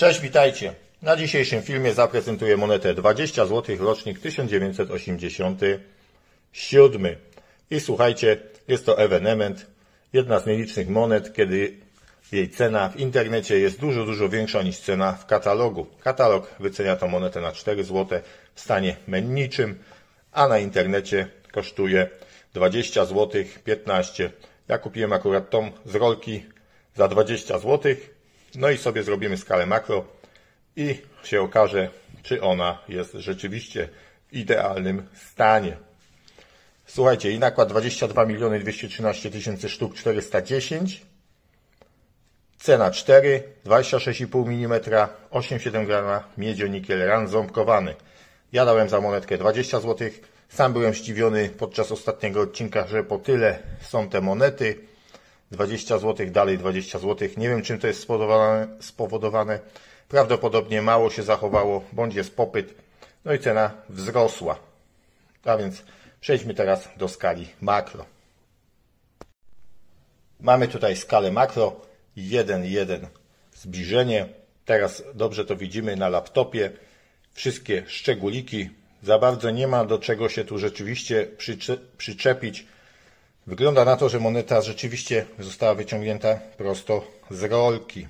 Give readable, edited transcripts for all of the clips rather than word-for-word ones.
Cześć, witajcie. Na dzisiejszym filmie zaprezentuję monetę 20 zł rocznik 1987. I słuchajcie, jest to ewenement, jedna z nielicznych monet, kiedy jej cena w internecie jest dużo większa niż cena w katalogu. Katalog wycenia tę monetę na 4 zł w stanie menniczym, a na internecie kosztuje 20 zł 15. Ja kupiłem akurat tą z rolki za 20 zł. No i sobie zrobimy skalę makro i się okaże, czy ona jest rzeczywiście w idealnym stanie. Słuchajcie, i nakład 22 213 000 sztuk 410, cena 4, 26,5 mm, 8,7 g miedzionikiel ran ząbkowany. Ja dałem za monetkę 20 zł. Sam byłem zdziwiony podczas ostatniego odcinka, że po tyle są te monety. 20 zł, dalej 20 zł. Nie wiem, czym to jest spowodowane. Prawdopodobnie mało się zachowało, bądź jest popyt. No i cena wzrosła. A więc przejdźmy teraz do skali makro. Mamy tutaj skalę makro 1,1 zbliżenie. Teraz dobrze to widzimy na laptopie. Wszystkie szczególiki. Za bardzo nie ma do czego się tu rzeczywiście przyczepić. Wygląda na to, że moneta rzeczywiście została wyciągnięta prosto z rolki.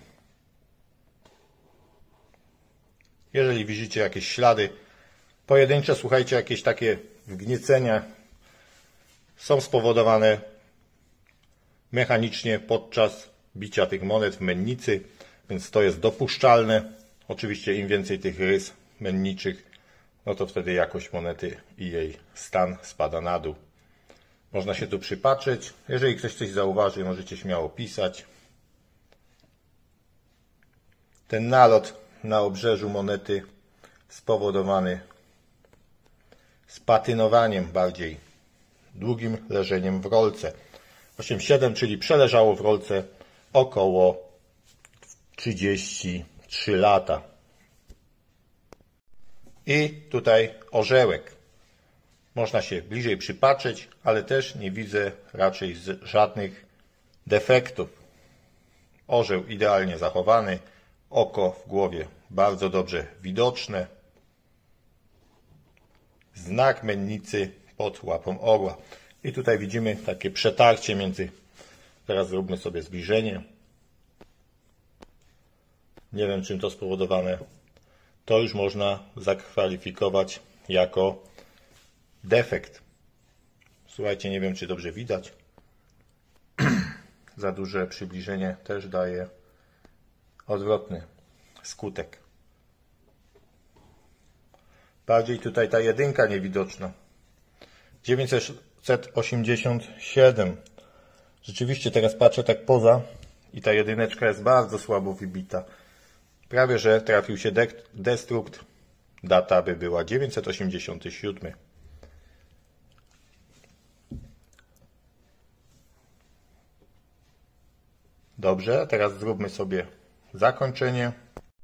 Jeżeli widzicie jakieś ślady pojedyncze, słuchajcie, jakieś takie wgniecenia są spowodowane mechanicznie podczas bicia tych monet w mennicy, więc to jest dopuszczalne. Oczywiście im więcej tych rys menniczych, no to wtedy jakość monety i jej stan spada na dół. Można się tu przypatrzeć. Jeżeli ktoś coś zauważy, możecie śmiało pisać. Ten nalot na obrzeżu monety spowodowany spatynowaniem bardziej, długim leżeniem w rolce. 8,7, czyli przeleżało w rolce około 33 lata. I tutaj orzełek. Można się bliżej przypatrzeć, ale też nie widzę raczej żadnych defektów. Orzeł idealnie zachowany, oko w głowie bardzo dobrze widoczne. Znak mennicy pod łapą orła. I tutaj widzimy takie przetarcie między... Teraz zróbmy sobie zbliżenie. Nie wiem, czym to spowodowane. To już można zakwalifikować jako defekt. Słuchajcie, nie wiem, czy dobrze widać. Za duże przybliżenie też daje odwrotny skutek. Bardziej tutaj ta jedynka niewidoczna. 987. Rzeczywiście teraz patrzę tak poza i ta jedyneczka jest bardzo słabo wybita. Prawie że trafił się destrukt. Data by była 987. Dobrze, teraz zróbmy sobie zakończenie.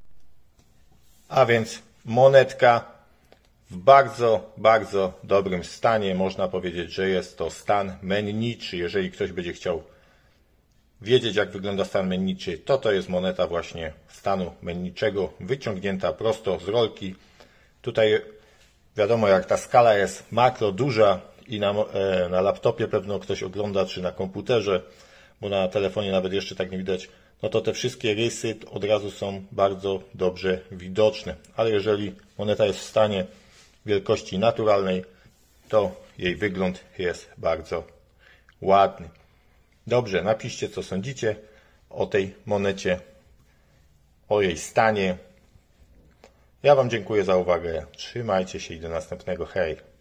A więc monetka w bardzo dobrym stanie. Można powiedzieć, że jest to stan menniczy. Jeżeli ktoś będzie chciał wiedzieć, jak wygląda stan menniczy, to jest moneta właśnie stanu menniczego, wyciągnięta prosto z rolki. Tutaj wiadomo, jak ta skala jest makro duża i na laptopie pewno ktoś ogląda, czy na komputerze, bo na telefonie nawet jeszcze tak nie widać, no to te wszystkie rysy od razu są bardzo dobrze widoczne. Ale jeżeli moneta jest w stanie wielkości naturalnej, to jej wygląd jest bardzo ładny. Dobrze, napiszcie, co sądzicie o tej monecie, o jej stanie. Ja Wam dziękuję za uwagę. Trzymajcie się i do następnego. Hej!